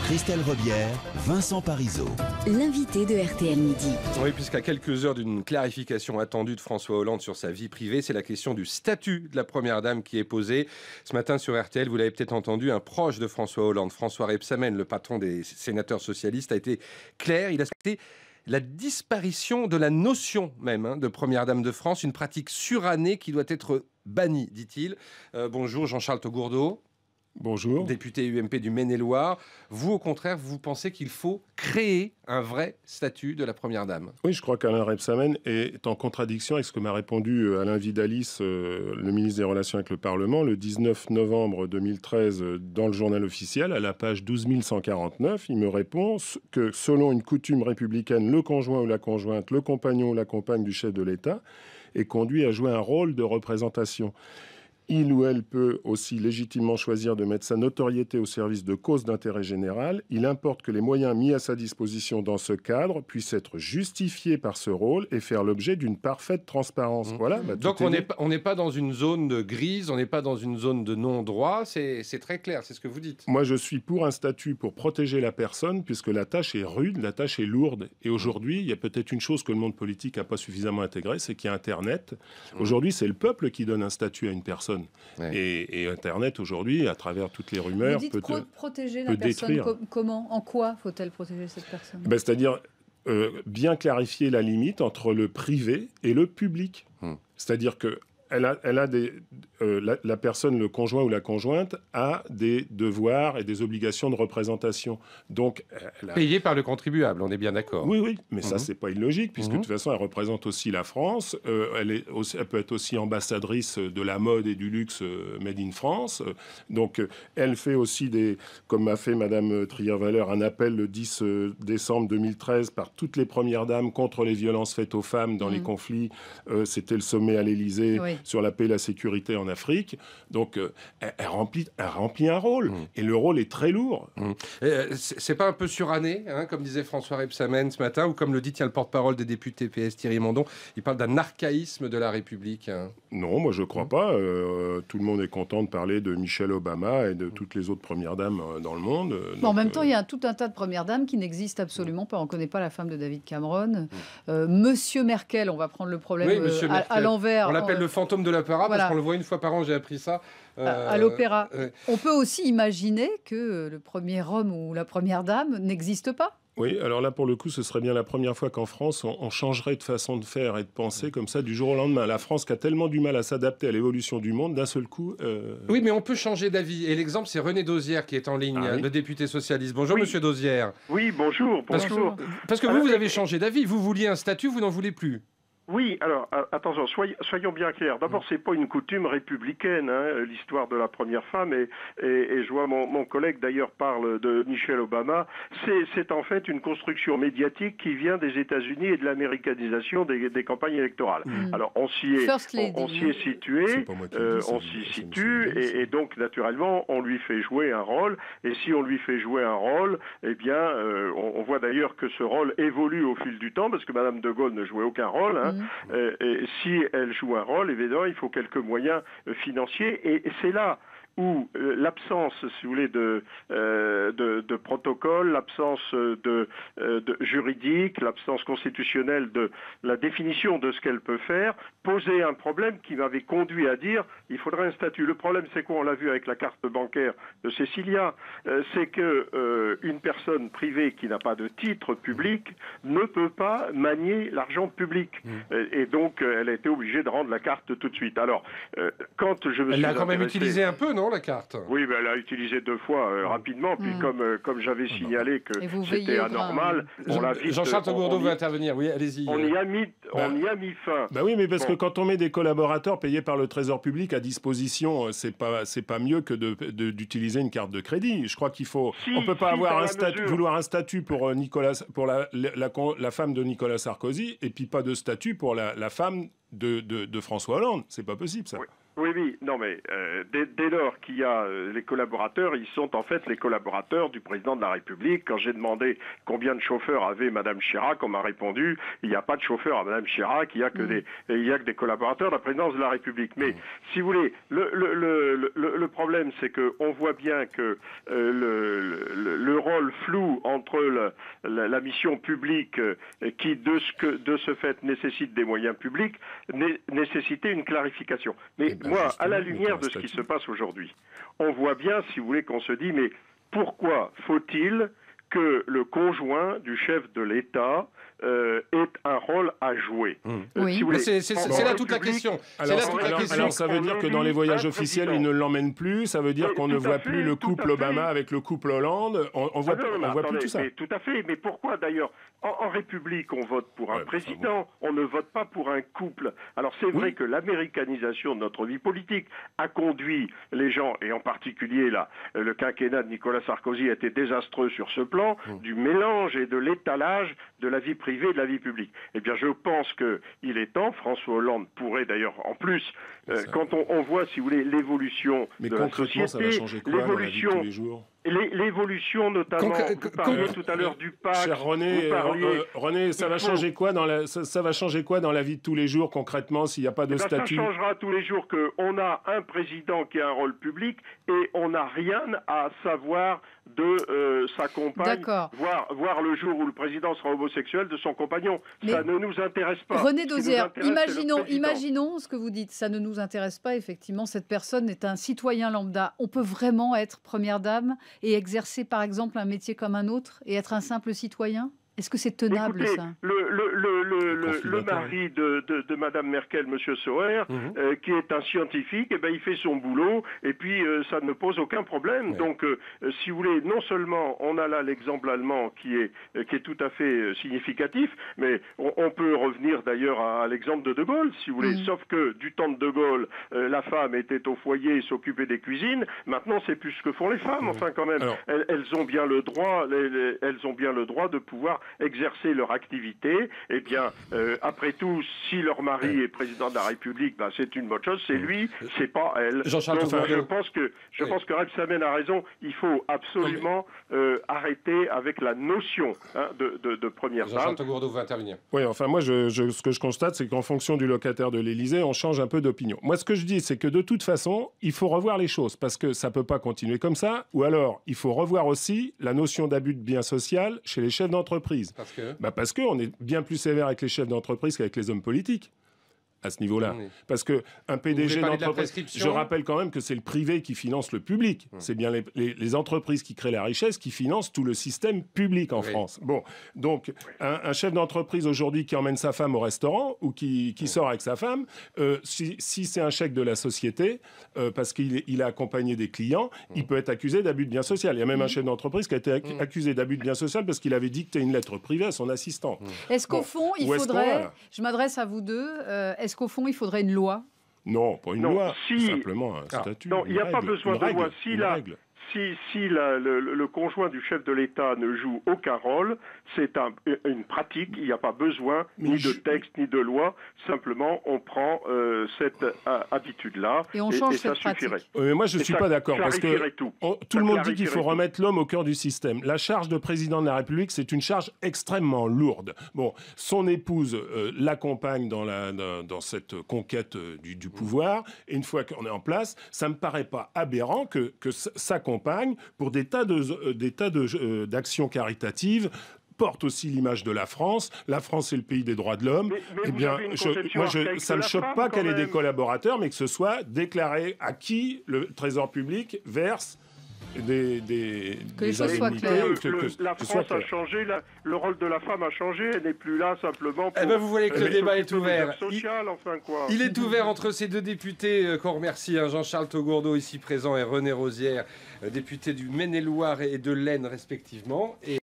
Christelle Rebière, Vincent Parisot. L'invité de RTL Midi. Oui, puisqu'à quelques heures d'une clarification attendue de François Hollande sur sa vie privée, c'est la question du statut de la première dame qui est posée. Ce matin sur RTL, vous l'avez peut-être entendu, un proche de François Hollande, François Rebsamen, le patron des sénateurs socialistes, a été clair. Il a souhaité la disparition de la notion même de première dame de France, une pratique surannée qui doit être bannie, dit-il. Bonjour Jean-Charles Taugourdeau. Bonjour. Député UMP du Maine-et-Loire. Vous, au contraire, vous pensez qu'il faut créer un vrai statut de la première dame? Oui, je crois qu'Alain Rebsamen est en contradiction avec ce que m'a répondu Alain Vidalis, le ministre des Relations avec le Parlement, le 19 novembre 2013, dans le journal officiel, à la page 12149. Il me répond que, selon une coutume républicaine, le conjoint ou la conjointe, le compagnon ou la compagne du chef de l'État est conduit à jouer un rôle de représentation. Il ou elle peut aussi légitimement choisir de mettre sa notoriété au service de causes d'intérêt général. Il importe que les moyens mis à sa disposition dans ce cadre puissent être justifiés par ce rôle et faire l'objet d'une parfaite transparence. Voilà, donc on n'est pas dans une zone de grise, on n'est pas dans une zone de non-droit, c'est très clair, c'est ce que vous dites. Moi, je suis pour un statut pour protéger la personne, puisque la tâche est rude, la tâche est lourde. Et aujourd'hui, il y a peut-être une chose que le monde politique n'a pas suffisamment intégrée, c'est qu'il y a Internet. Aujourd'hui, c'est le peuple qui donne un statut à une personne. Ouais. Et Internet, aujourd'hui, à travers toutes les rumeurs, peut protéger la personne. Détruire. Comment, en quoi faut-elle protéger cette personne? C'est-à-dire bien clarifier la limite entre le privé et le public. C'est-à-dire que la personne, le conjoint ou la conjointe, a des devoirs et des obligations de représentation. Donc, payé par le contribuable, on est bien d'accord. Oui, mais ça, c'est pas illogique, puisque de toute façon, elle représente aussi la France. Elle peut être aussi ambassadrice de la mode et du luxe made in France. Donc, elle fait aussi comme a fait Madame Trier-Valeur, un appel le 10 décembre 2013 par toutes les premières dames contre les violences faites aux femmes dans les conflits. C'était le sommet à l'Élysée. Oui. Sur la paix et la sécurité en Afrique. Donc, elle remplit un rôle. Et le rôle est très lourd. C'est pas un peu suranné, comme disait François Rebsamen ce matin, ou comme le dit le porte-parole des députés PS, Thierry Mandon, il parle d'un archaïsme de la République. Non, moi je crois pas. Tout le monde est content de parler de Michelle Obama et de toutes les autres premières dames dans le monde. En même temps, il y a tout un tas de premières dames qui n'existent absolument pas. On ne connaît pas la femme de David Cameron. Monsieur Merkel, on va prendre le problème à l'envers. On l'appelle le fantôme de l'opéra, parce qu'on le voit une fois par an, j'ai appris ça. À l'opéra. On peut aussi imaginer que le premier homme ou la première dame n'existe pas. Oui, alors là, pour le coup, ce serait bien la première fois qu'en France, on changerait de façon de faire et de penser comme ça du jour au lendemain. La France qui a tellement du mal à s'adapter à l'évolution du monde, d'un seul coup... Oui, mais on peut changer d'avis. Et l'exemple, c'est René Dosière qui est en ligne, le député socialiste. Bonjour, Monsieur Dosière. Oui, bonjour. Parce que vous avez changé d'avis. Vous vouliez un statut, vous n'en voulez plus. Oui, alors attention, soyons bien clairs. D'abord, c'est pas une coutume républicaine, l'histoire de la première femme, et je vois mon collègue d'ailleurs parle de Michelle Obama. C'est en fait une construction médiatique qui vient des États-Unis et de l'américanisation des campagnes électorales. Alors on s'y est situé, on s'y situe, et donc naturellement on lui fait jouer un rôle. Et si on lui fait jouer un rôle, eh bien, on voit d'ailleurs que ce rôle évolue au fil du temps, parce que Madame de Gaulle ne jouait aucun rôle. Et si elle joue un rôle, évidemment, il faut quelques moyens financiers. Et c'est là où l'absence, si vous voulez, de protocole, l'absence de juridique, l'absence constitutionnelle de la définition de ce qu'elle peut faire, posait un problème qui m'avait conduit à dire il faudrait un statut. Le problème, c'est quoi? On l'a vu avec la carte bancaire de Cécilia, c'est que une personne privée qui n'a pas de titre public ne peut pas manier l'argent public. Et donc, elle a été obligée de rendre la carte tout de suite. Alors, quand je me suis Elle l'a quand même utilisé un peu, non, la carte? Oui, elle l'a utilisé 2 fois rapidement, puis comme j'avais signalé que c'était anormal, on l'a vite... Jean-Charles Taugourdeau veut intervenir, oui, allez-y. On y a mis fin. Oui, mais parce que quand on met des collaborateurs payés par le Trésor public à disposition, c'est pas mieux que d'utiliser une carte de crédit. Je crois qu'il faut... on peut pas avoir vouloir un statut pour la femme de Nicolas Sarkozy, et puis pas de statut pour la femme de François Hollande. C'est pas possible, ça. Oui, non mais dès lors qu'il y a les collaborateurs, ils sont en fait les collaborateurs du président de la République. Quand j'ai demandé combien de chauffeurs avait Madame Chirac, on m'a répondu il n'y a pas de chauffeur à Madame Chirac, il y a que des collaborateurs de la présidence de la République. Mais si vous voulez, le problème c'est que on voit bien que le rôle rôle flou entre la mission publique qui, de ce fait, nécessite des moyens publics, nécessitait une clarification. Mais moi, à la lumière de ce qui se passe aujourd'hui, on voit bien, si vous voulez, qu'on se dit, mais pourquoi faut-il que le conjoint du chef de l'État ait un rôle à jouer. Oui. C'est là toute la question. Alors ça veut dire que dans les voyages officiels, ils ne l'emmènent plus. Ça veut dire qu'on ne voit plus le couple Obama avec le couple Hollande. On voit plus tout ça. Mais tout à fait. Mais pourquoi d'ailleurs en République, on vote pour un président, on ne vote pas pour un couple. Alors c'est vrai que l'américanisation de notre vie politique a conduit les gens, et en particulier là, le quinquennat de Nicolas Sarkozy a été désastreux sur ce plan, du mélange et de l'étalage de la vie privée et de la vie publique. Eh bien, je pense qu'il est temps, François Hollande pourrait d'ailleurs, en plus, quand on voit, si vous voulez, l'évolution de la société, ça va changer quoi dans la vie de tous les jours ? L'évolution notamment, vous parliez tout à l'heure du pacte. Cher René, ça va changer quoi dans la vie de tous les jours concrètement s'il n'y a pas de statut ? Ça changera tous les jours qu'on a un président qui a un rôle public et on n'a rien à savoir de sa compagne, voir le jour où le président sera homosexuel de son compagnon. Mais ça ne nous intéresse pas. René Dauzière, imaginons ce que vous dites, ça ne nous intéresse pas, effectivement, cette personne est un citoyen lambda. On peut vraiment être première dame et exercer par exemple un métier comme un autre et être un simple citoyen ? Est-ce que c'est tenable, écoutez, ça ? Le mari de Madame Merkel, Monsieur Sauer, qui est un scientifique, eh ben, il fait son boulot et puis ça ne pose aucun problème. Donc, si vous voulez, non seulement on a là l'exemple allemand qui est tout à fait significatif, mais on peut revenir d'ailleurs à l'exemple de Gaulle, si vous voulez. Sauf que du temps de Gaulle, la femme était au foyer et s'occupait des cuisines. Maintenant, c'est plus ce que font les femmes. Enfin, quand même, elles ont bien le droit, de pouvoir exercer leur activité. Eh bien, après tout, si leur mari est président de la République, ben, c'est une bonne chose. C'est lui, c'est pas elle. Jean-Charles Donc, je pense que Rebsamen a raison. Il faut absolument arrêter avec la notion de première dame. Jean-Charles Gourdeau veut intervenir. Oui, enfin moi, ce que je constate, c'est qu'en fonction du locataire de l'Élysée, on change un peu d'opinion. Moi, ce que je dis, c'est que de toute façon, il faut revoir les choses parce que ça peut pas continuer comme ça. Ou alors, il faut revoir aussi la notion d'abus de bien social chez les chefs d'entreprise. Parce qu'on est bien plus sévère avec les chefs d'entreprise qu'avec les hommes politiques. À ce niveau-là. Parce qu'un PDG d'entreprise... Je rappelle quand même que c'est le privé qui finance le public. C'est bien les entreprises qui créent la richesse qui financent tout le système public en France. Bon, donc, un chef d'entreprise aujourd'hui qui emmène sa femme au restaurant ou qui sort avec sa femme, si c'est un chèque de la société, parce qu'il a accompagné des clients, il peut être accusé d'abus de bien social. Il y a même un chef d'entreprise qui a été accusé d'abus de bien social parce qu'il avait dicté une lettre privée à son assistant. Est-ce qu'au fond, il faudrait... Je m'adresse à vous deux... Est-ce qu'au fond, il faudrait une loi ? Non, pas une loi, simplement un statut. Non, il n'y a pas besoin de loi. Si le conjoint du chef de l'État ne joue aucun rôle, c'est une pratique, il n'y a pas besoin ni de texte ni de loi, simplement on prend cette habitude-là et on change ça cette suffirait. Mais moi je ne suis pas d'accord parce que tout le monde dit qu'il faut remettre l'homme au cœur du système. La charge de président de la République, c'est une charge extrêmement lourde. Bon, son épouse l'accompagne dans cette conquête du pouvoir, et une fois qu'on est en place, ça ne me paraît pas aberrant que sa compagne, pour des tas d'actions caritatives, porte aussi l'image de la France. La France est le pays des droits de l'homme. Eh bien, ça ne me choque pas qu'elle ait des collaborateurs, mais que ce soit déclaré à qui le Trésor public verse que les choses soient claires. La France a changé, le rôle de la femme a changé, elle n'est plus là simplement pour... Eh ben vous voyez que le débat est ouvert. Il est ouvert entre ces deux députés qu'on remercie, Jean-Charles Gourdeau ici présent et René Dauzière, député du Maine-et-Loire et de l'Aisne respectivement.